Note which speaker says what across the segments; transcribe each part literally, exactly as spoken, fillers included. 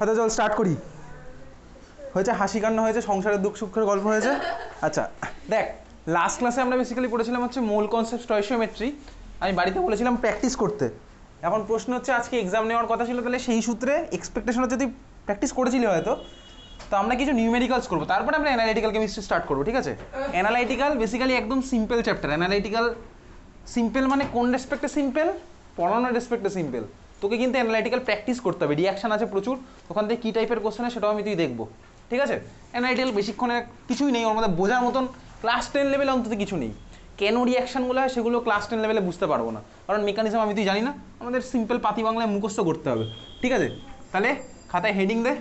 Speaker 1: হয়তো চল স্টার্ট করি। হয়েছে হাসি কান্না হয়েছে, সংসারের দুঃখ সুখের গল্প হয়েছে। আচ্ছা দেখ, লাস্ট ক্লাসে আমরা বেসিক্যালি পড়েছিলাম হচ্ছে মোল কনসেপ্ট স্টয়কিওমেট্রি। আমি বাড়িতে বলেছিলাম প্র্যাকটিস করতে। এখন প্রশ্ন হচ্ছে আজকে এক্সাম নেওয়ার কথা ছিল, তাহলে সেই সূত্রে এক্সপেকটেশন হচ্ছে যদি প্র্যাকটিস করেছিলি হয়তো, তো আমরা কিছু নিউমেরিক্যালস করবো, তারপরে আমরা অ্যানালাইটিক্যাল কেমিস্ট্রি স্টার্ট করবো, ঠিক আছে? অ্যানালাইটিক্যাল বেসিক্যালি একদম সিম্পল চ্যাপ্টার। অ্যানালাইটিক্যাল সিম্পল মানে কোন রেসপেক্টে সিম্পল? পড়ানোর রেসপেক্টে সিম্পল। তোকে কিন্তু অ্যানালাইটিক্যাল প্র্যাকটিস করতে হবে, রিয়াকশন আছে প্রচুর, ওখান থেকে কী টাইপের কোশ্চেন সেটাও আমি তুই দেখবো, ঠিক আছে? অ্যানালাইটিক্যাল বেশিক্ষণে কিছুই নেই ওর মধ্যে, বোঝার মতন ক্লাস টেন লেভেলে অন্তত কিছু নেই। কেন রিয়াকশানগুলো হয় সেগুলো ক্লাস টেন লেভেলে বুঝতে পারবো না, কারণ মেকানিজম আমি তুই জানি না, আমাদের সিম্পল পাতি বাংলায় মুখস্থ করতে হবে, ঠিক আছে? তাহলে খাতায় হেডিং দে,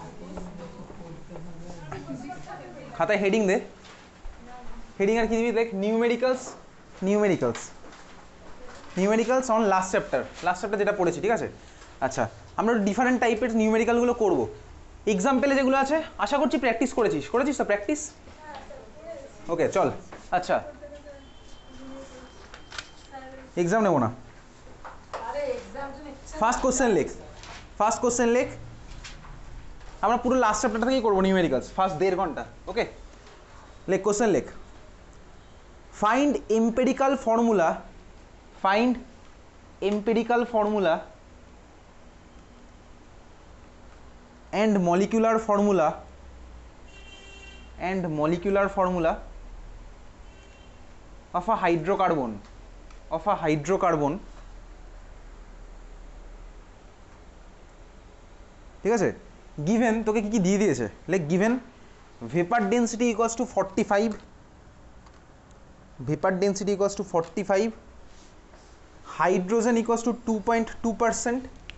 Speaker 1: খাতায় হেডিং দে। হেডিং আর কি দিবি দেখ, numericals, numericals numericals on last chapter, last chapter যেটা পড়েছি, ঠিক আছে? আচ্ছা, আমরা ডিফারেন্ট টাইপের নিউমেরিক্যালগুলো করবো। এক্সাম্পলে যেগুলো আছে আশা করছি প্র্যাকটিস করেছিস, করেছিস তো প্র্যাকটিস? ওকে চল। আচ্ছা এক্সাম নেবো না, ফার্স্ট কোশ্চেন লেখ, ফার্স্ট কোশ্চেন লেখ। আমরা পুরো লাস্ট চ্যাপ্টারটা থেকেই করবো নিউমেরিক্যালস, ফার্স্ট দেড় ঘন্টা। ওকে লেখ, কোশ্চেন লেখ। Find empirical formula, find empirical formula and molecular formula and molecular formula of a hydrocarbon of a hydrocarbon, ঠিক আছে? গিভেন তোকে কি কি দিয়ে দিয়েছে, like given vapour density equals to forty five, vapour density equals to forty five, hydrogen equals to two point two percent,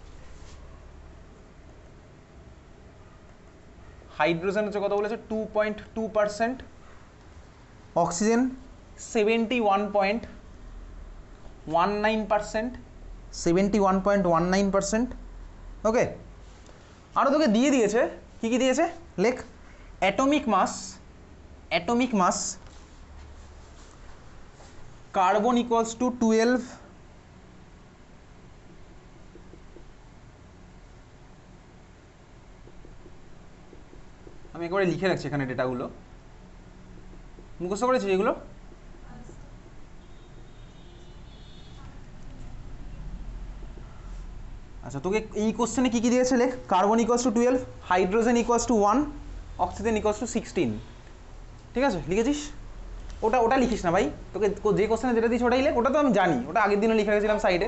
Speaker 1: hydrogen হচ্ছে কত বলেছে, two point two percent, oxygen seventy one point one nine percent, seventy one point one nine percent. Okay, আরও তোকে দিয়ে দিয়েছে, কী কী দিয়েছে লেখ। Atomic mass, atomic mass carbon equals to twelve, আমি একবারে লিখে রাখছি এখানে ডেটাগুলো, মুখস্থ করেছি এগুলো। আচ্ছা তোকে এই কোশ্চেনে কী কী দিয়েছে লেখ। Carbon equals to twelve, hydrogen equals to one, oxygen equals to sixteen, ঠিক আছে? লিখেছিস? ওটা ওটা লিখিস না ভাই, তোকে যে কোশ্চেনে যেটা দিয়েছে ওটাই লেখ, ওটা তো আমি জানি, ওটা আগের দিনও লিখে রেখেছিলাম সাইডে।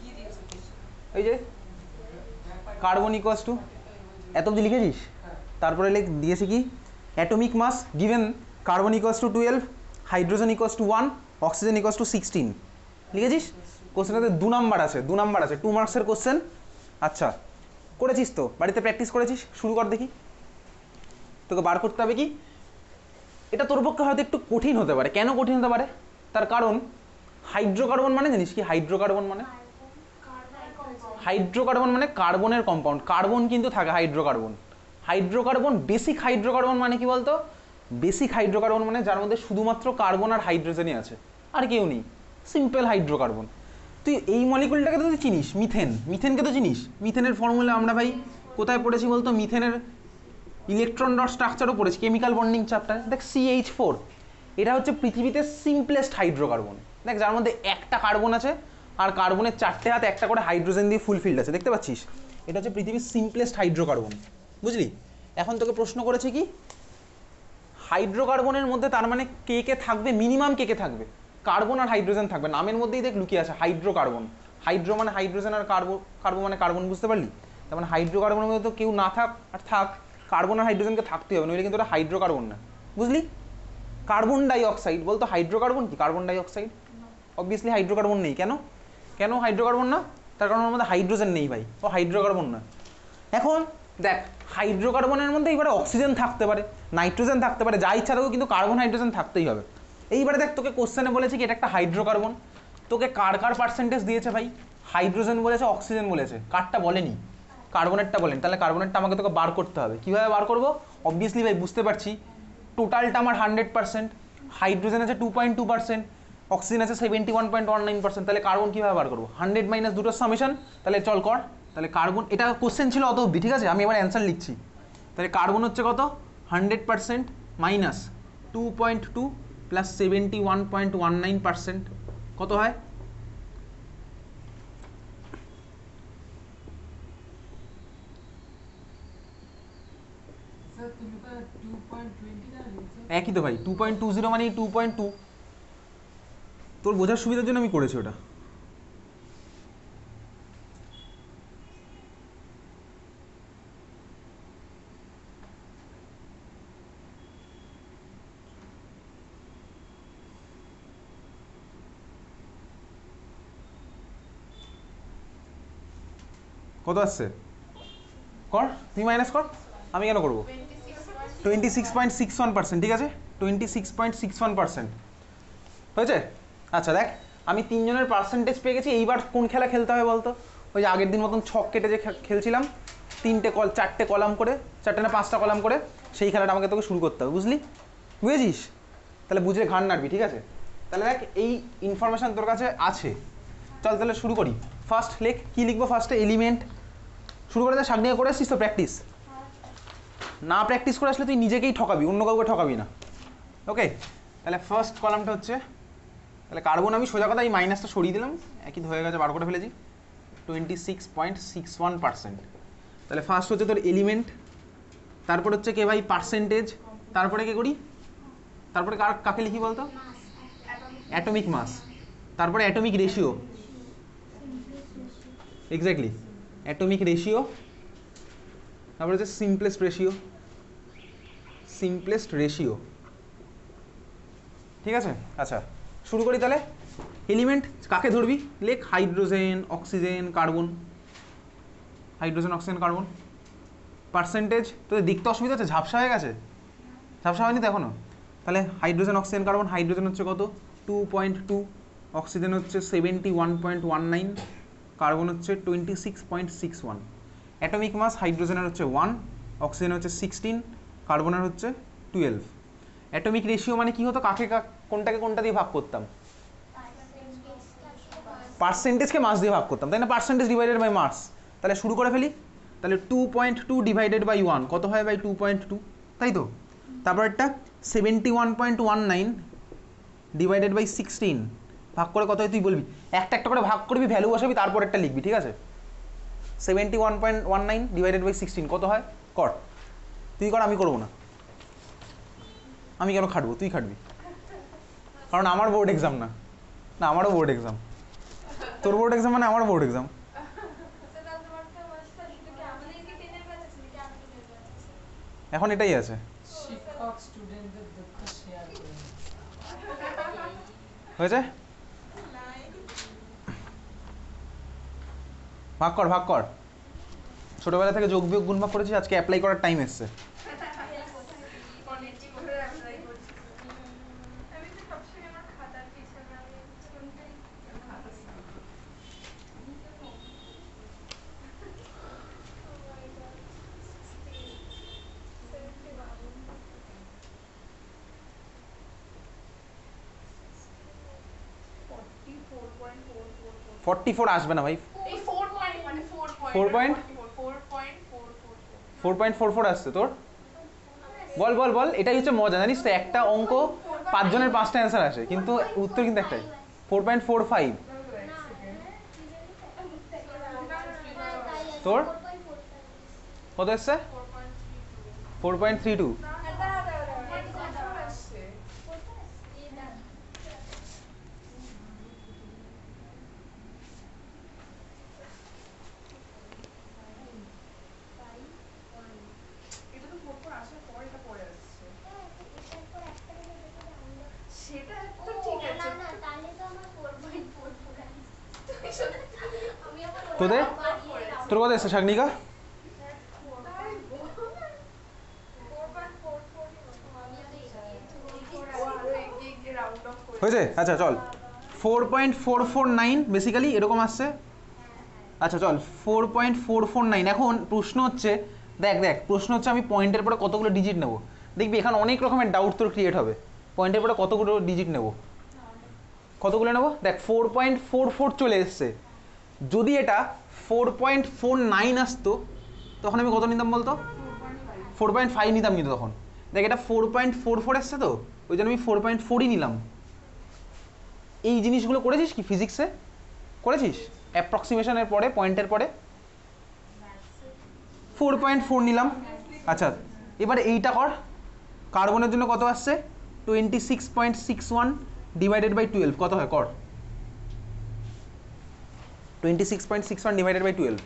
Speaker 1: এই যে কার্বন ইকুয়ালস টু, এত অবধি লিখেছিস? তারপরে লেখ দিয়েছে কি, atomic mass given carbon equals to twelve, hydrogen equals to one, oxygen equals to sixteen, লিখেছিস? কোশ্চেনটাতে দু নাম্বার আছে, দু নাম্বার আছে, টু মার্কসের কোশ্চেন। আচ্ছা করেছিস তো, বাড়িতে প্র্যাকটিস করেছিস? শুরু কর দেখি। তোকে বার করতে হবে কি, এটা তোর পক্ষে হয়তো একটু কঠিন হতে পারে। কেন কঠিন হতে পারে? তার কারণ হাইড্রোকার্বন মানে জানিস কি? হাইড্রোকার্বন মানে, হাইড্রোকার্বন মানে কার্বনের কম্পাউন্ড, কার্বন কিন্তু থাকে হাইড্রোকার্বন। হাইড্রোকার্বন বেসিক হাইড্রোকার্বন মানে কি বলতো? বেসিক হাইড্রোকার্বন মানে যার মধ্যে শুধুমাত্র কার্বন আর হাইড্রোজেনই আছে, আর কেউ নেই, সিম্পল হাইড্রোকার্বন। তুই এই মলিকুলটাকে তো তুই চিনিস, মিথেন, মিথেনকে তো চিনিস। মিথেনের ফর্মুলা আমরা ভাই কোথায় পড়েছি বলতো? মিথেনের ইলেকট্রন ডট স্ট্রাকচারও পড়েছি, কেমিক্যাল বন্ডিং চ্যাপ্টার। দেখ সি এইচ ফোর, এটা হচ্ছে পৃথিবীতে সিম্পলেস্ট হাইড্রোকার্বন। দেখ যার মধ্যে একটা কার্বন আছে আর কার্বনের চারটে হাত, একটা করে হাইড্রোজেন দিয়ে ফুলফিল্ড আছে, দেখতে পাচ্ছিস? এটা হচ্ছে পৃথিবীর সিম্পলেস্ট হাইড্রোকার্বন, বুঝলি? এখন তোকে প্রশ্ন করেছে কি, হাইড্রোকার্বনের মধ্যে তার মানে কে কে থাকবে, মিনিমাম কে কে থাকবে? কার্বন আর হাইড্রোজেন থাকবে, নামের মধ্যেই দেখ লুকিয়ে আছে হাইড্রোকার্বন। হাইড্রো মানে হাইড্রোজেন আর কার্বন, কার্বন মানে কার্বন, বুঝতে পারলি? তার মানে হাইড্রোকার্বনের মধ্যে তো কেউ না থাক আর থাক, কার্বন আর হাইড্রোজেনকে থাকতে হবে, নইলে কিন্তু ওটা হাইড্রোকার্বন না, বুঝলি? কার্বন ডাই অক্সাইড বলতো, হাইড্রোকার্বন কি? Carbon dioxide obviously hydrocarbon নেই। কেন কেন হাইড্রোকার্বন না? তার কারণ ওর মধ্যে হাইড্রোজেন নেই ভাই, ও হাইড্রোকার্বন না। এখন দেখ হাইড্রোকার্বনের মধ্যে এইবারে অক্সিজেন থাকতে পারে, নাইট্রোজেন থাকতে পারে, যা ইচ্ছা থাকুক, কিন্তু কার্বন হাইড্রোজেন থাকতেই হবে। এইবারে দেখ তোকে কোশ্চেনে বলেছে কি এটা একটা হাইড্রোকার্বন, তোকে কার কার পার্সেন্টেজ দিয়েছে ভাই? হাইড্রোজেন বলেছে, অক্সিজেন বলেছে, কারটা বলেনি? কার্বনেরটা বলেন। তাহলে কার্বনেরটা আমাকে তোকে বার করতে হবে। কীভাবে বার করবো? অবভিয়াসলি ভাই বুঝতে পারছি, টোটালটা আমার হান্ড্রেড পার্সেন্ট, হাইড্রোজেন আছে two point two percent, oxygen আছে seventy one point one nine percent, তাহলে কার্বন কীভাবে বার করবো? হান্ড্রেড মাইনাস দুটোর সামেশন। তাহলে চল কর, তাহলে কার্বন, এটা কোশ্চেন ছিল অত অবধি, ঠিক আছে, আমি এবার অ্যান্সার লিখছি। তাহলে কার্বন হচ্ছে কত, hundred percent minus two point two plus seventy one point one nine percent কত হয়? একই তো ভাই, টু পয়েন্ট টু জিরো মানে টু পয়েন্ট টু। তোর বোঝার সুবিধার জন্য আমি করেছি ওটা। কত আসছে কর, তুই মাইনাস কর, আমি কেন করবো? Twenty six point six one percent, ঠিক আছে, twenty six point six one percent হয়েছে। আচ্ছা দেখ, আমি তিনজনের পার্সেন্টেজ পেয়ে গেছি। এইবার কোন খেলা খেলতে হবে বলতো? ওই যে আগের দিন মতন ছক কেটে যে খেলছিলাম, তিনটে কল চারটে কলাম করে, চারটে না পাঁচটা কলাম করে, সেই খেলাটা আমাকে তোকে শুরু করতে হবে, বুঝলি? বুঝেছিস? তাহলে বুঝে ঘাড় নাড়বি, ঠিক আছে? তাহলে দেখ, এই ইনফরমেশান তোর কাছে আছে, চল তাহলে শুরু করি। ফার্স্ট লেখ, কী লিখবো ফার্স্টে? এলিমেন্ট। শুরু করে দেয়, সাগনিয়া করে আসছিস তো প্র্যাকটিস? না প্র্যাকটিস করে আসলে তুই নিজেকেই ঠকাবি, অন্য কাউকে ঠকাবি না, ওকে? তাহলে ফার্স্ট কলামটা হচ্ছে, তাহলে কার্বন আমি সোজা কথা এই মাইনাসটা সরিয়ে দিলাম, একই হয়ে গেছে, বার করে ফেলেছি, twenty six point six one percent. তাহলে ফার্স্ট হচ্ছে তোর এলিমেন্ট, তারপর হচ্ছে কে ভাই পার্সেন্টেজ, তারপরে কে করি, তারপরে কার কাকে লিখি বলতো? অ্যাটমিক মাস, তারপরে atomic ratio, exactly atomic ratio, তারপরে হচ্ছে সিম্পলেস্ট রেশিও, সিম্পলেস্ট রেশিও, ঠিক আছে? আচ্ছা শুরু করি তাহলে। এলিমেন্ট কাকে ধরবি? লেখ hydrogen, oxygen, carbon, hydrogen, oxygen, carbon. Percentage তোদের দেখতে অসুবিধা হচ্ছে, ঝাপসা হয়ে গেছে? ঝাপসা হয়নি তো এখনো? তাহলে হাইড্রোজেন, অক্সিজেন, কার্বন। হাইড্রোজেন হচ্ছে কত? টু পয়েন্ট টু, অক্সিজেন হচ্ছে seventy one point one nine, carbon হচ্ছে twenty six point six one. Atomic mass হাইড্রোজেনের হচ্ছে ওয়ান, অক্সিজেনের হচ্ছে সিক্সটিন, কার্বনের হচ্ছে টুয়েলভ। অ্যাটমিক রেশিও মানে কি হতো? কাকে কোনটাকে কোনটা দিয়ে ভাগ করতাম? পার্সেন্টেজকে মাস দিয়ে ভাগ করতাম, তাই না? Percentage divided by mass. তাহলে শুরু করে ফেলি। তাহলে two point two divided by one কত হয় বাই টু পয়েন্ট টু, তাই তো? তারপর একটা seventy one point one nine divided by sixteen, ভাগ করে কত হয় তুই বলবি? একটা একটা করে ভাগ করবি, ভ্যালু বসাবি, তারপর একটা লিখবি, ঠিক আছে? Seventy one point one nine divided by sixteen কত হয়? কর, তুই কর, আমি করবো না। আমি কেন খাটবো? তুই খাটবি, কারণ আমার বোর্ড এক্সাম না। না আমারও বোর্ড এক্সাম, তোর বোর্ড এক্সাম মানে আমার বোর্ড এক্সাম। এখন এটাই আছে। হয়েছে? ভাগ কর, ভাগ কর। ছোটবেলা থেকে যোগ বিয়োগ গুণ ভাগ করেছি, আজকে অ্যাপ্লাই করার টাইম এসছে। ফর্টি ফোর আসবে না ভাই, four point four point four four আসছে তোর। বল বল বল, এটাই হচ্ছে মজা, জানিস তো? একটা অঙ্ক পাঁচজনের পাঁচটা অ্যান্সার আসে, কিন্তু উত্তর কিন্তু একটাই, ফোর পয়েন্ট ফোর ফাইভ। তোর কত এসছে? Four point three two. তোদের তোর কত এসছে সাগনিকা? হয়েছে? আচ্ছা চল, four point four four nine basically এরকম আসছে। আচ্ছা চল, four point four four nine. এখন প্রশ্ন হচ্ছে, দেখ দেখ প্রশ্ন হচ্ছে আমি পয়েন্টের পরে কতগুলো ডিজিট নেব। দেখবি এখানে অনেক রকমের ডাউট তোর ক্রিয়েট হবে। পয়েন্টের পরে কতগুলো ডিজিট নেব, কতগুলো নেব? দেখ ফোর পয়েন্ট ফোর ফোর চলে এসছে, যদি এটা ফোর পয়েন্ট ফোর নাইন আসতো তখন আমি কত নিতাম বলতো? ফোর পয়েন্ট ফাইভ নিতাম কিন্তু তখন। দেখ এটা ফোর পয়েন্ট ফোর ফোর এসছে তো, ওই জন্য আমি ফোর পয়েন্ট ফোরই নিলাম। এই জিনিসগুলো করেছিস কি ফিজিক্সে? করেছিস অ্যাপ্রক্সিমেশনের পরে, পয়েন্টের পরে? ফোর পয়েন্ট ফোর নিলাম। আচ্ছা এবারে এইটা কর, কার্বনের জন্য কত আসছে? Twenty six point six one divided by twelve কত হয় কর? Twenty six point six one divided by twelve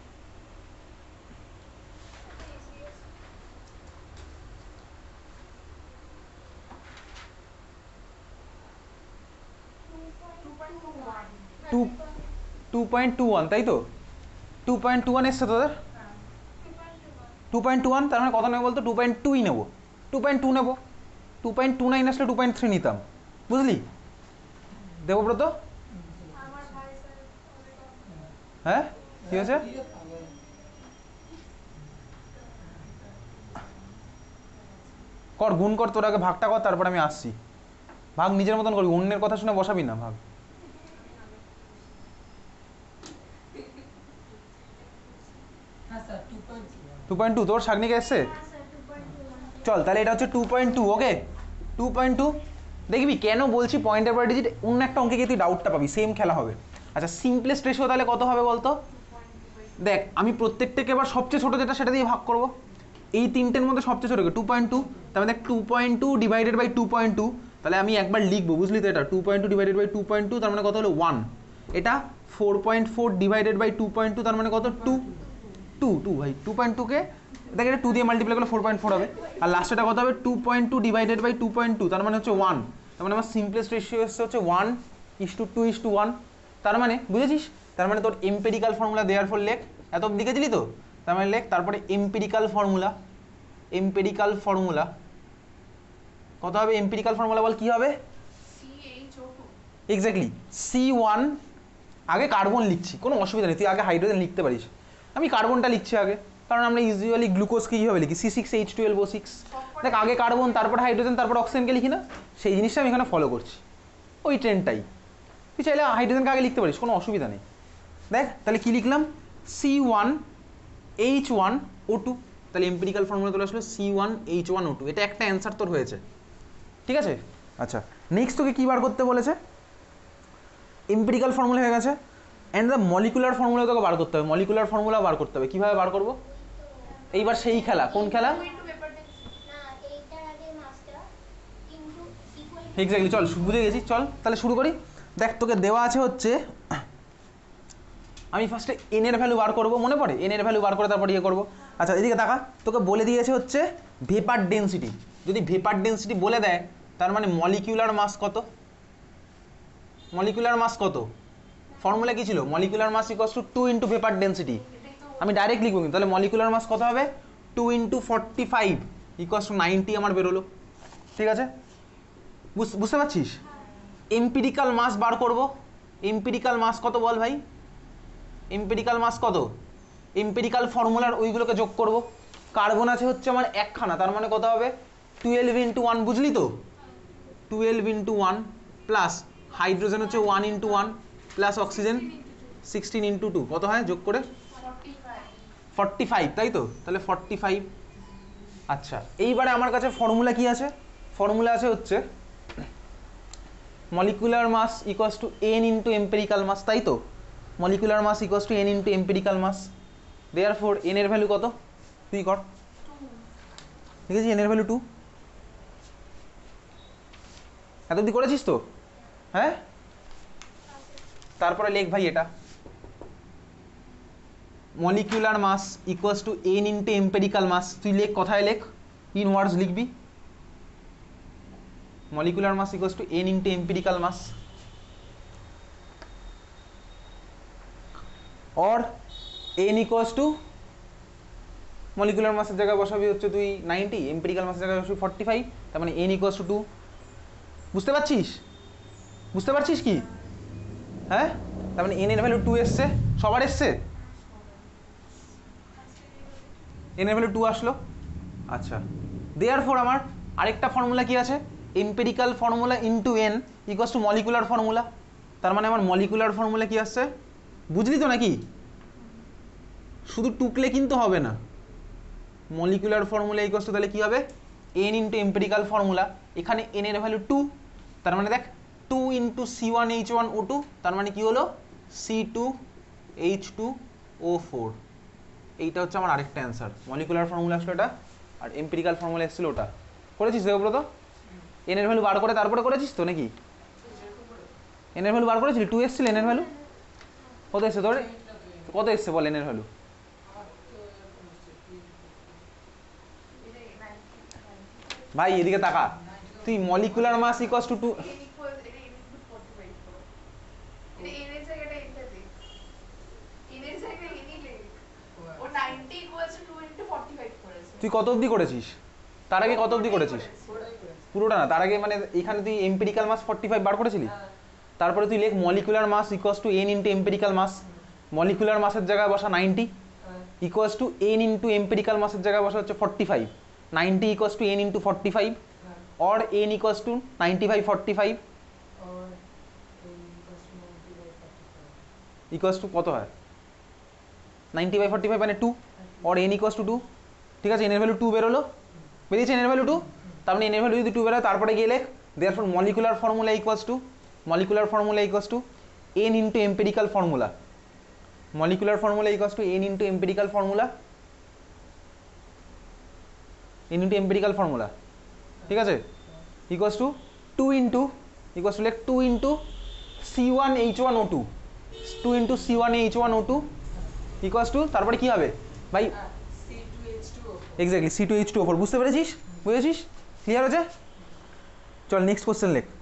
Speaker 1: two two point two one, তাই তো? টু পয়েন্ট টু ওয়ান এসছে তোদের? টু পয়েন্ট টু ওয়ান, তার মানে কত নেবো বলতো? টু পয়েন্ট টুই নেবো। টু পয়েন্ট টু নেবো, টু পয়েন্ট টু নাইন আসলে টু পয়েন্ট থ্রি নিতাম, বুঝলি দেবব্রত? হ্যাঁ কি হয়েছে? কর গুণ কর, তোর আগে ভাগটা কর, তারপর আমি আসছি। ভাগ নিজের মতন করবি, অন্যের কথা শুনে বসাবি না। ভাগ টু পয়েন্ট টু তোর শাগনিকে এসছে? চল তাহলে এটা হচ্ছে two point two. Okay two point two. দেখবি কেন বলছি পয়েন্টের পর ডিজিট, অন্য একটা অঙ্কে গিয়ে তুই ডাউটটা পাবি, সেম খেলা হবে। আচ্ছা সিম্পলেস্ট রেশিও তাহলে কত হবে বলতো? দেখ আমি প্রত্যেকটাকে এবার সবচেয়ে ছোটো যেটা সেটা দিয়ে ভাগ করবো। এই তিনটের মধ্যে সবচেয়ে ছোটো টু পয়েন্ট টু, তার মানে দেখ two point two divided by two point two, তাহলে আমি একবার লিখবো, বুঝলি তো? এটা two point two divided by two point two, তার মানে কত হলো? ওয়ান। এটা four point four divided by two point two, তার মানে কত? টু। টু টু ভাই টু পয়েন্ট টুকে দেখ এটা টু দিয়ে মাল্টিপ্লাই করলে ফোর পয়েন্ট ফোর হবে, আর লাস্টেটা কত হবে? Two point two divided by two point two, তার মানে হচ্ছে ওয়ান। তার মানে আমার সিম্পলেস্ট রেশিও এসছে হচ্ছে one is to two is to one. তার মানে বুঝেছিস? তার মানে তোর এম্পেরিক্যাল ফর্মুলা দেওয়ার ফর লেখ, এত লিখেছিলি তো, তার মানে লেখ তারপরে এম্পেরিক্যাল ফর্মুলা। এম্পেরিক্যাল ফর্মুলা কত হবে? এম্পেরিক্যাল ফর্মুলা বল কি হবে? Exactly C one. আগে কার্বন লিখছি, কোনো অসুবিধা নেই, তুই আগে হাইড্রোজেন লিখতে পারিস, আমি কার্বনটা লিখছি আগে, কারণ আমরা ইউজুয়ালি গ্লুকোজকে কীভাবে লিখি? C six H twelve O six. দেখ আগে কার্বন, তারপর হাইড্রোজেন, তারপর অক্সিজেনকে লিখি না? সেই জিনিসটা আমি এখানে ফলো করছি, ওই ট্রেন্ডটাই। তুই চাইলে হাইড্রোজেনকে আগে লিখতে পারিস, কোনো অসুবিধা নেই। দেখ তাহলে কী লিখলাম? C one H one O two, তাহলে এম্পিরিক্যাল ফর্মুলা তোলে আসলে C one H one O two. এটা একটা অ্যান্সার তোর হয়েছে, ঠিক আছে? আচ্ছা নেক্সট তোকে কী বার করতে বলেছে? এম্পিরিক্যাল ফর্মুলা হয়ে গেছে, অ্যান্ড দ্য মলিকুলার ফর্মুলা তোকে বার করতে হবে। মলিকুলার ফর্মুলা বার করতে হবে, কীভাবে বার করবো? এইবার সেই খেলা, কোন খেলা? এক্স্যাক্টলি, চল বুঝে গেছি, চল তাহলে শুরু করি। দেখ তোকে দেওয়া আছে হচ্ছে, আমি ফার্স্টে এন এর ভ্যালু বার করবো, মনে পড়ে? এন এর ভ্যালু বার করে তারপর ইয়ে করবো। আচ্ছা এদিকে তাকা, তোকে বলে দিয়েছে হচ্ছে ভেপার ডেন্সিটি। যদি ভেপার ডেন্সিটি বলে দেয়, তার মানে মলিকিউলার মাস কত? মলিকুলার মাস কত? ফর্মুলা কি ছিল? Molecular mass equals to two into vapour density. আমি ডাইরেক্ট লিখবো কিন্তু, তাহলে মলিকুলার মাস কত হবে? Two into forty five equals to ninety আমার বেরোলো, ঠিক আছে? বুঝতে পারছিস? এম্পিরিক্যাল মাস বার করবো। এম্পিরিক্যাল মাস কত বল ভাই? এম্পিরিক্যাল মাস কত? এম্পিরিক্যাল ফর্মুলার ওইগুলোকে যোগ করব। কার্বন আছে হচ্ছে আমার একখানা, তার মানে কত হবে? টুয়েলভ ইন্টু ওয়ান, বুঝলি তো? Twelve into one plus hydrogen হচ্ছে one into one plus oxygen sixteen into two, কত হয় যোগ করে? ফর্টি ফাইভ, তাই তো? তাহলে ফর্টি ফাইভ। আচ্ছা এইবারে আমার কাছে ফর্মুলা কি আছে? ফর্মুলা আছে হচ্ছে molecular mass equals to N into empirical mass, তাই তো? Molecular mass equals to N into empirical mass. Therefore N এর ভ্যালু কত? তুই কর, ঠিক আছে? এন এর ভ্যালু টু। এত অব্দি করেছিস তো? হ্যাঁ, তারপরে লেখ ভাই এটা molecular mass equals to N into empirical mass. তুই লেখ, কথায় লেখ, ইন ওয়ার্ডস লিখবি। Molecular mass equals to N into empirical mass, or n equals to molecular মাসের জায়গায় বসাবি হচ্ছে তুই নাইনটি, এম্পিরিক্যাল মাসের জায়গায় বসাবি ফর্টি ফাইভ, তার মানে n equals to টু। বুঝতে পারছিস? বুঝতে পারছিস কি? হ্যাঁ, তার মানে n এর ভ্যালু টু এসছে, সবার এসছে? n এর ভ্যালু টু আসলো। আচ্ছা দেয়ারফর আমার আরেকটা ফর্মুলা কি আছে? Empirical formula into n equals to molecular formula. তার মানে আমার মলিকুলার ফর্মুলা কি আসছে? বুঝলি তো নাকি? শুধু টুকলে কিন্তু হবে না, মলিকুলার ফর্মুলা ইকুয়ালস টু তাহলে কি হবে এন ইন্টু এম্পিরিক্যাল ফর্মুলা, এখানে এন এর ভ্যালু টু, তার মানে দেখ two into C one H one O two, তার মানে কি হলো C two H two O four. এইটা হচ্ছে আমার আরেকটা অ্যান্সার। মলিকুলার ফর্মুলা আসলো এটা, আর এম্পিরিক্যাল ফর্মুলা এসেছিল ওটা। করেছিস দেবব্রত? এন এর ভ্যালু বার করে তারপরে করেছিস তো নাকি? এন এর ভ্যালু বার করেছিলি? টু এসছিল এন এর ভ্যালু? কত এসছে তোর? কত এসছে বল এন এর ভ্যালু? ভাই এদিকে তাকা, তুই molecular mass equals to two তুই কত অবধি করেছিস? তার আগে কত অবধি করেছিস? পুরোটা না, তার আগে মানে এখানে তুই এম্পিরিক্যাল মাস ফর্টি ফাইভ বার করেছিলি, তারপরে তুই লেখ molecular mass equals to N into empirical mass, molecular মাসের জায়গায় বসা ninety equals to N into empirical মাসের জায়গায় বসা হচ্ছে forty five, ninety equals to N into forty five or N equals to ninety five forty five equals to কত হয়? Ninety by forty five মানে two, or N equals to two. ঠিক আছে, N এর ভ্যালু টু বেরোলো, বেরিয়েছে N এর value two, তার মানে এন এর ভ্যালু যদি টু বেরোয় তারপরে গিয়ে লেখ therefore molecular formula equals to molecular formula equals to N into empirical formula, molecular formula equals to N into empirical formula, N into empirical formula. ঠিক আছে, equals to two into equals to লেখ two into C one H one O two, two into C one H one O two equals to তারপরে কি হবে ভাই? Exactly C two H two O four. বুঝতে পেরেছিস? বুঝেছিস? Clear হয়েছে? চল নেক্সট কোশ্চেন লেখ।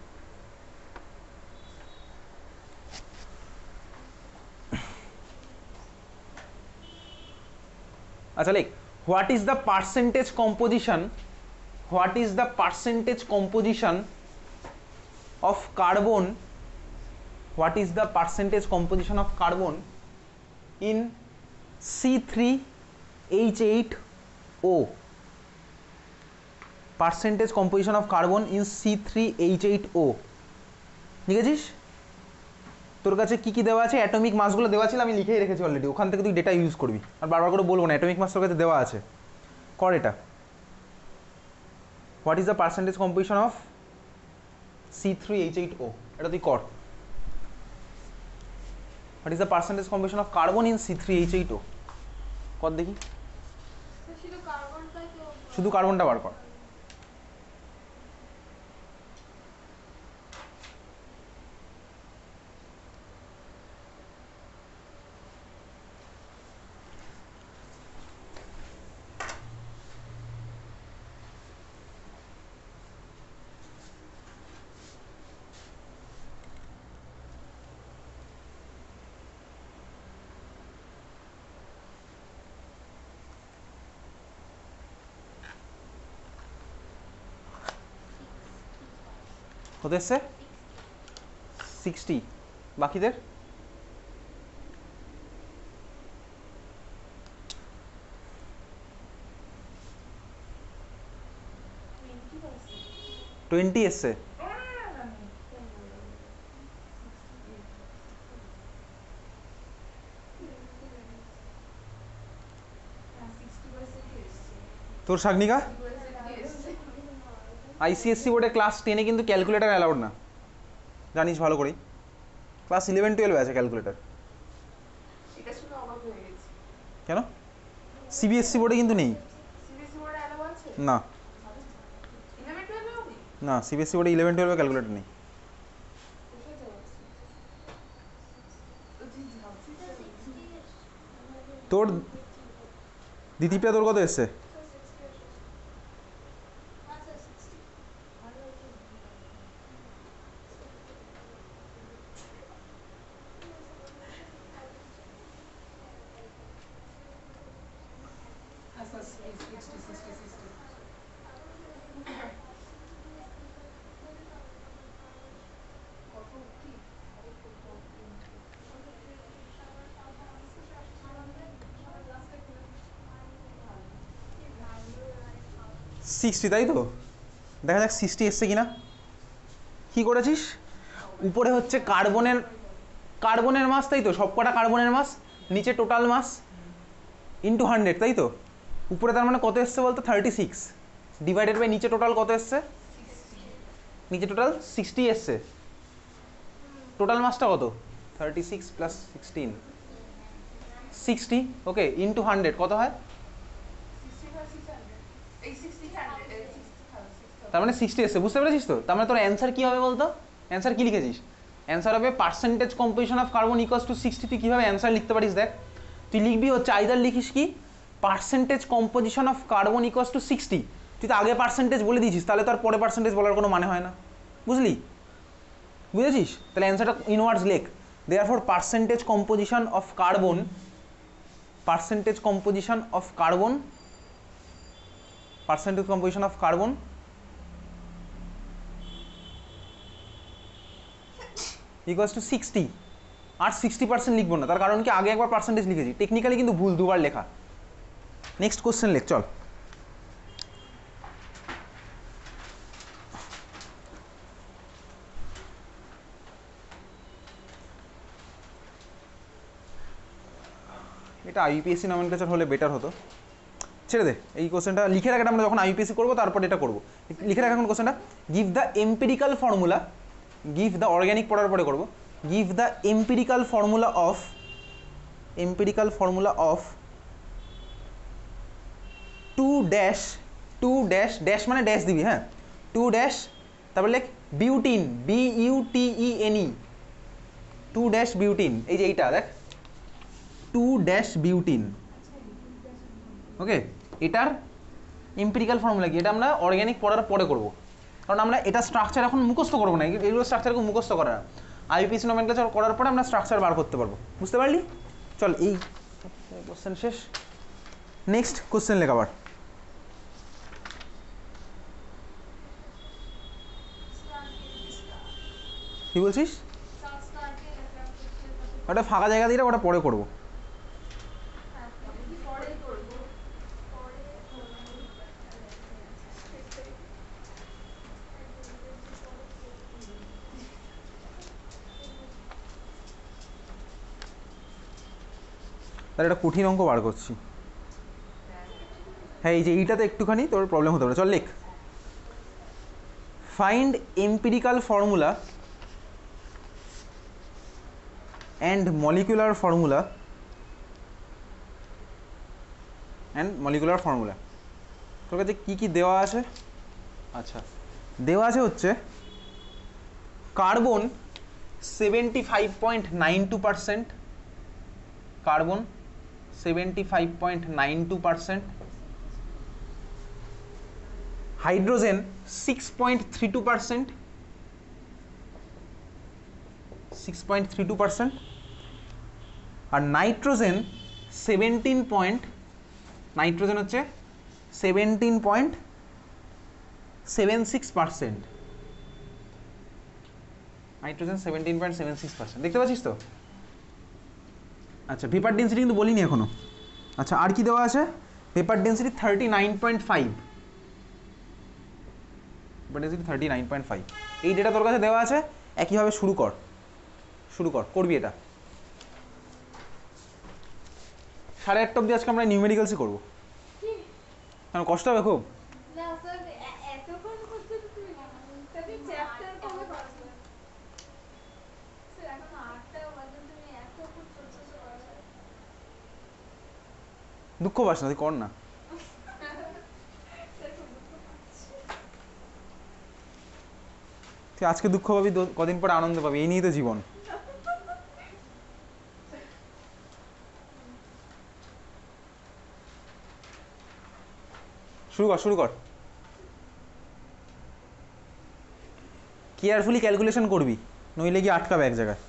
Speaker 1: আচ্ছা লেখ, what is the percentage composition what is the percentage composition of carbon what is the percentage composition of carbon in C three H eight O, percentage composition of carbon in C three H eight O. লিখেছিস? তোর কাছে কি কি দেওয়া আছে? Atomic মাসগুলো দেওয়া ছিল, আমি লিখেই রেখেছি অলরেডি, ওখান থেকে তুই ডেটা ইউজ করবি, আর বারবার করে বলবো না, অ্যাটমিক মাস তোর কাছে দেওয়া আছে, কর এটা। What is the percentage composition of C three H eight O, এটা তুই কর। What is the percentage composition of carbon in C three H eight O, কর দেখি। শুধু কার্বনটা বার কর। কত এসছে? সিক্সটি। বাকিদের? টোয়েন্টি এসছে। তোর শাগনিকা? আইসিএসসি বোর্ডে ক্লাস টেনে কিন্তু ক্যালকুলেটার অ্যালাউড না, জানিস ভালো করেই। ক্লাস ইলেভেন টুয়েলভে আছে ক্যালকুলেটার। কেন? সিবিএসসি বোর্ডে কিন্তু নেই। না না, সিবিএসসি বোর্ডে ইলেভেন টুয়েলভে ক্যালকুলেটার নেই। তোর দ্বিতীয়টা তোর কত এসছে? সিক্সটি, তাই তো? দেখা যাক সিক্সটি এসছে কিনা। কি করেছিস? উপরে হচ্ছে কার্বনের কার্বনের মাস, তাই তো? সবকটা কার্বনের মাস, নিচে টোটাল মাস, ইন্টু হান্ড্রেড, তাই তো? উপরে তার মানে কত এসছে বলতো? থার্টি সিক্স ডিভাইডেড বাই নিচে টোটাল কত এসছে? নিচে টোটাল সিক্সটি এসছে। টোটাল মাসটা কত? Thirty six plus sixteen, sixty. Okay, into hundred কত হয়? তার মানে সিক্সটি এসছে, বুঝতে পেরেছিস তো? তার মানে তোর অ্যান্সার কি হবে বলতো? অ্যান্সার কি লিখেছিস? অ্যান্সার হবে percentage composition of carbon equals to sixty. তুই কীভাবে অ্যান্সার লিখতে পারিস দেখ, তুই লিখবি হচ্ছে আইদার লিখিস কি percentage composition of carbon equals to sixty. তুই তো আগে পার্সেন্টেজ বলে দিয়েছিস, তাহলে তো আর পরে পার্সেন্টেজ বলার কোনো মানে হয় না, বুঝলি? বুঝেছিস? তাহলে অ্যান্সারটা ইনওয়ার্ডস লেখ, therefore percentage composition of carbon, percentage composition of carbon, percentage composition of carbon equals to sixty. আর সিক্সটি পার্সেন্ট লিখবো না, তার কারণ কি আগে একবার পার্সেন্টেজ লিখেছি, টেকনিক্যালি কিন্তু ভুল, দুবার লেখা। নেক্সট কোশ্চেন লেখ, চল। এটা আইপিএসসি নমেনক্লেচার হলে বেটার হতো, ছেড়ে দে এই কোশ্চেনটা। লিখে রাখ, আমরা যখন আইপিএসসি করবো তারপর এটা করবো। লিখে রাখ এখন কোশ্চেনটা, give the empirical formula, give the organic পড়ার পরে করবো, give the empirical formula of, empirical formula of two dash, two dash, dash মানে ড্যাশ দিবি, হ্যাঁ, টু ড্যাশ, তারপর লেখ butene, B U T E N E, two dash butene, এই যে এইটা দেখ, টু ড্যাশ বিউটিন। ওকে, এটার এম্পিরিক্যাল ফর্মুলা কি, এটা আমরা অর্গ্যানিক পড়ার পরে করবো, কারণ আমরা এটা স্ট্রাকচার এখন মুখস্থ করবো না, এগুলো স্ট্রাকচারকে মুখস্থ করা না, আইপিএসসি নমেনক্লেচার করার পরে আমরা স্ট্রাকচার বার করতে পারবো, বুঝতে পারলি? চল, এই কোশ্চেন শেষ। নেক্সট কোশ্চেন লেখ আবার। কি বলছিস? ওটা ফাঁকা জায়গা দিয়ে ওটা পরে করবো। তাহলে একটা কঠিন অঙ্ক বার করছি, হ্যাঁ এই যে এইটাতে একটুখানি তোর প্রবলেম হতে পারে। চল লেখ, find empirical formula and molecular formula, and molecular formula. তোর কাছে কী কী দেওয়া আছে? আচ্ছা, দেওয়া আছে হচ্ছে carbon seventy five point nine two percent, carbon seventy five point nine two percent, hydrogen six point three two percent, six point three two percent, আর nitrogen seventeen point, nitrogen হচ্ছে seventeen point seven six percent, nitrogen seventeen point seven six percent, দেখতে পাচ্ছিস তো? আচ্ছা, vapour density কিন্তু বলিনি এখনো। আচ্ছা, আর কি দেওয়া আছে? Vapour density thirty nine point five, vapour density thirty nine point five, এই ডেটা তোর কাছে দেওয়া আছে। একইভাবে শুরু কর, শুরু কর, করবি এটা। সাড়ে আটটা অব্দি আজকে আমরা নিউমেরিক্যালসই করবো, কারণ কষ্ট হবে খুব। দুঃখ পাস না, তুই কর না। তুই আজকে দুঃখ পাবি, কদিন পরে আনন্দ পাবি, এই নিয়েই তো জীবন। শুরু কর, শুরু কর, কেয়ারফুলি ক্যালকুলেশন করবি, নইলে গিয়ে আটকাবে এক জায়গায়।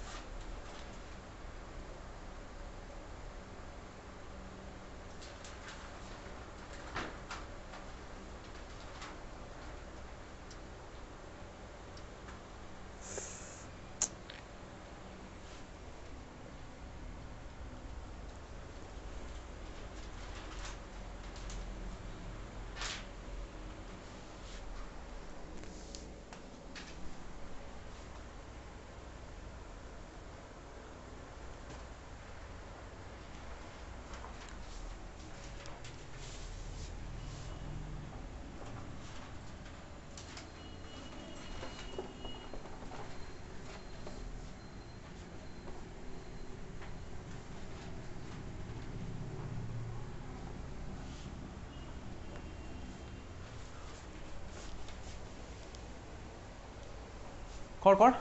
Speaker 1: কর কর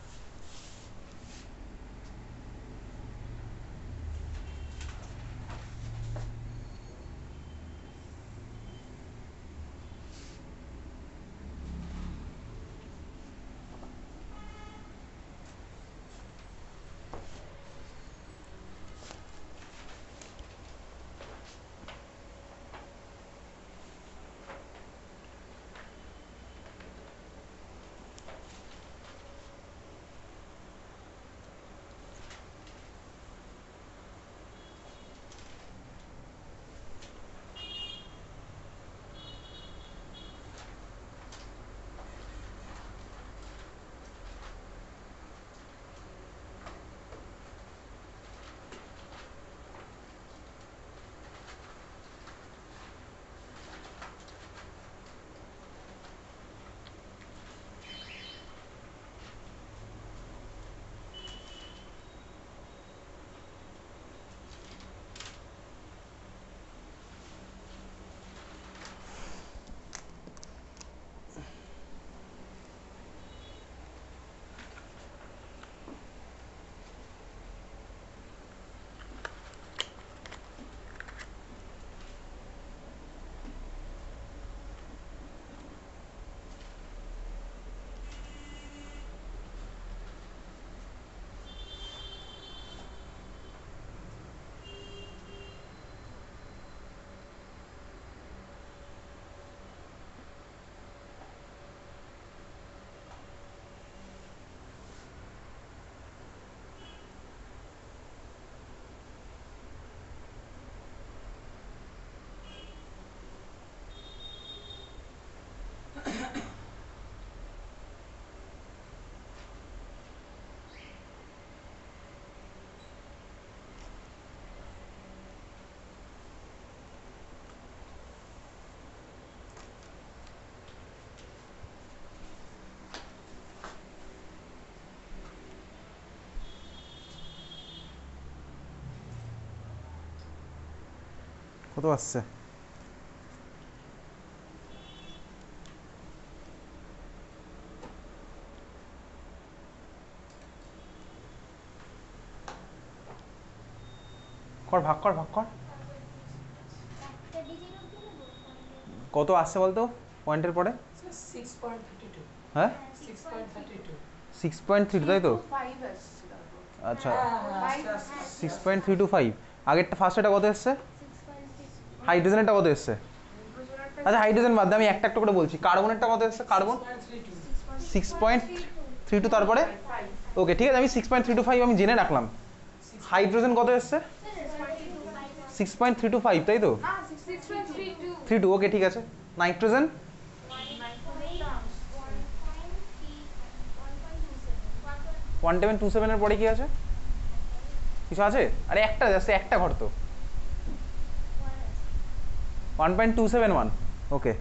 Speaker 1: কত আসছে কর ভাগ কর ভাগ কর কত আসছে বলতো পয়েন্টের পরে হ্যাঁ সিক্স পয়েন্ট থ্রি তাই তো আচ্ছা six point three two five আগেরটা ফার্স্টেটা কত এসছে হাইড্রোজেনেরটা কত এসছে আচ্ছা হাইড্রোজেন বাদ দিয়ে আমি একটা একটা করে বলছি কার্বনেরটা কত এসছে carbon six point three two তারপরে ওকে ঠিক আছে আমি six point three two five আমি জেনে রাখলাম হাইড্রোজেন কত এসছে six point three two five তাই তো থ্রি টু ওকে ঠিক আছে নাইট্রোজেন ওয়ান সেভেন টু সেভেনের পরে কি আছে কিছু আছে আরে একটা জাস্ট একটা ঘর তো one point two seven one okay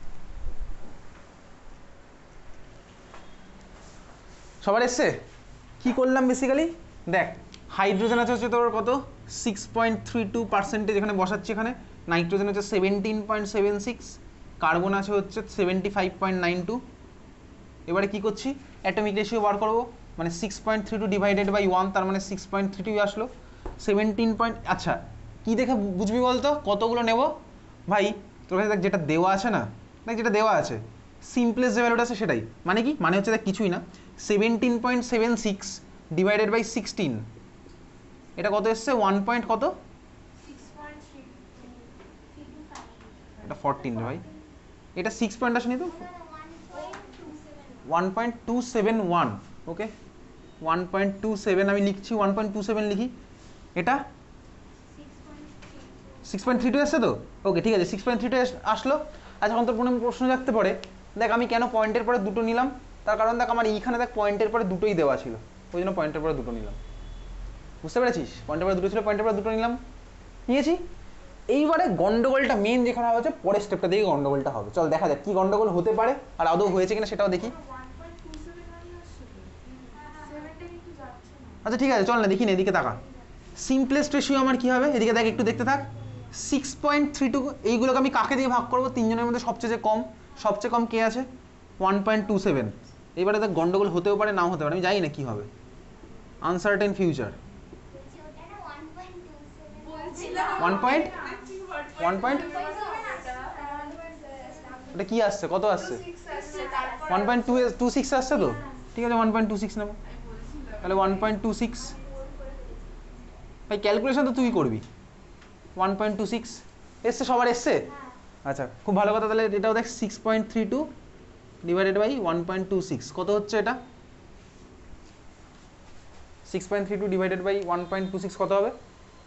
Speaker 1: সবার এসছে কি করলাম বেসিক্যালি দেখ হাইড্রোজেন আছে হচ্ছে তোর কত six point three two percentage এখানে বসাচ্ছি এখানে নাইট্রোজেন হচ্ছে seventeen point seven six carbon আছে হচ্ছে seventy five point nine two এবারে কী করছি অ্যাটমিক রেশিও বার করবো মানে six point three two divided by one তার মানে সিক্স পয়েন্ট থ্রি টু আসলো সেভেন্টিন পয়েন্ট আচ্ছা কী দেখে বুঝবি বলতো কতগুলো নেব ভাই তোর কাছে দেখ যেটা দেওয়া আছে না দেখ যেটা দেওয়া আছে সিম্পলেস্ট যে ভ্যালুটা আছে সেটাই মানে কি মানে হচ্ছে দেখ কিছুই না seventeen point seven six divided by sixteen এটা কত এসছে ওয়ান পয়েন্ট কত এটা ফোরটিন রে ভাই এটা সিক্স পয়েন্ট আসেনি তো one point two seven one okay one point two seven আমি লিখছি ওয়ান পয়েন্ট টু সেভেন লিখি এটা সিক্স পয়েন্ট থ্রি টু আসছে তো ওকে ঠিক আছে সিক্স পয়েন্ট থ্রি টু আসলো আচ্ছা এখন তোর কোনো প্রশ্ন রাখতে পারে দেখ আমি কেন পয়েন্টের পরে দুটো নিলাম তার কারণ দেখ আমার এইখানে দেখ পয়েন্টের পরে দুটোই দেওয়া ছিল ওই জন্য পয়েন্টের পরে দুটো নিলাম বুঝতে পেরেছিস পয়েন্টের পরে দুটো ছিল পয়েন্টের পরে দুটো নিলাম নিয়েছি এইবারে গন্ডগোলটা মেন যেখানে হচ্ছে পরের স্টেপটা দিয়ে গন্ডগোলটা হবে চল দেখা যাক কি গন্ডগোল হতে পারে আর আদৌ হয়েছে কিনা সেটাও দেখি আচ্ছা ঠিক আছে চল না দেখি না এদিকে তাকা সিম্পলেস্ট রেশিও আমার কি হবে এদিকে দেখ একটু দেখতে থাক সিক্স পয়েন্ট থ্রি টু এইগুলোকে আমি কাকে দিয়ে ভাগ করবো তিনজনের মধ্যে সবচেয়ে কম সবচেয়ে কম কে আছে ওয়ান পয়েন্ট টু সেভেন এবারে দেখ গন্ডগোল হতেও পারে নাও হতে পারে, আমি জানি না কি হবে, uncertain future. One point one point ওটা কি আসছে, কত আসছে? One point two two six আসছে তো, ঠিক আছে ওয়ান পয়েন্ট টু সিক্স নেবো তাহলে। ওয়ান পয়েন্ট টু সিক্স ভাই ক্যালকুলেশন তো তুই করবি। ওয়ান পয়েন্ট টু সিক্স এসছে, সবার এসছে? আচ্ছা খুব ভালো কথা, তাহলে এটাও দেখ six point three two divided by one point two six কত হচ্ছে এটা? Six point three two divided by one point two six কত হবে?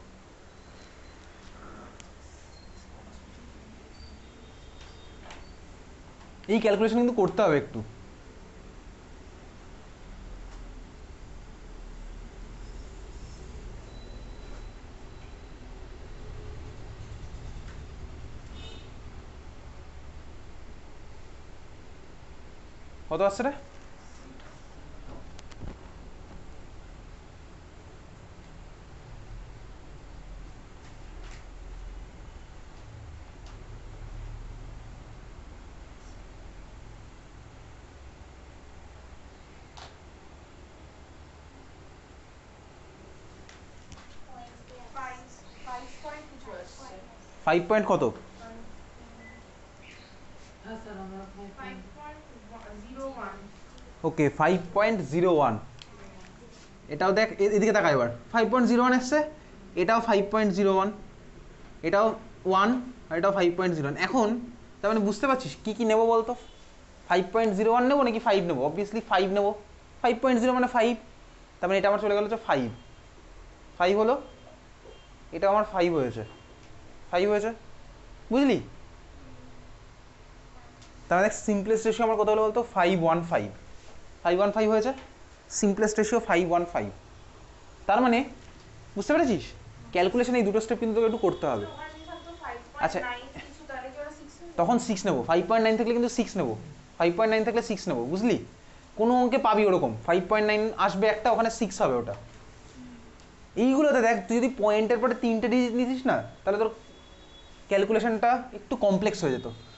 Speaker 1: এই ক্যালকুলেশন কিন্তু করতে হবে একটু। কত আসছে রে? ফাইভ পয়েন্ট কত? Okay five point zero one, এটাও দেখ এদিকে তাকা এবার, ফাইভ পয়েন্ট জিরো ওয়ান এসছে, এটাও ফাইভ পয়েন্ট জিরো ওয়ান, এটাও ওয়ান, আর এটাও ফাইভ পয়েন্ট জিরো ওয়ান। এখন তার মানে বুঝতে পারছিস কী কী নেবো বলতো? ফাইভ পয়েন্ট জিরো ওয়ান নেবো নাকি ফাইভ নেবো? অবভিয়াসলি ফাইভ নেবো, ফাইভ পয়েন্ট জিরো মানে ফাইভ, তার মানে এটা আমার চলে গেল হচ্ছে ফাইভ, ফাইভ হলো, এটা আমার ফাইভ হয়েছে, ফাইভ হয়েছে বুঝলি? তার মানে সিম্পলেস্ট রেশিও আমার কত হলো বলতো? Five one five, five one five হয়েছে, simplest ratio five one five. তার মানে বুঝতে পেরেছিস ক্যালকুলেশন এই দুটো স্টেপ কিন্তু তোকে একটু করতে হবে। আচ্ছা তখন সিক্স নেবো, ফাইভ পয়েন্ট নাইন থাকলে কিন্তু সিক্স নেবো, ফাইভ পয়েন্ট নাইন থাকলে সিক্স নেবো বুঝলি? কোনো অঙ্কে পাবি ওরকম ফাইভ পয়েন্ট নাইন আসবে একটা, ওখানে সিক্স হবে ওটা। এইগুলোতে দেখ তুই যদি পয়েন্টের পরে তিনটে ডিজিট নিতিস না, তাহলে তোর ক্যালকুলেশনটা একটু কমপ্লেক্স হয়ে যেত।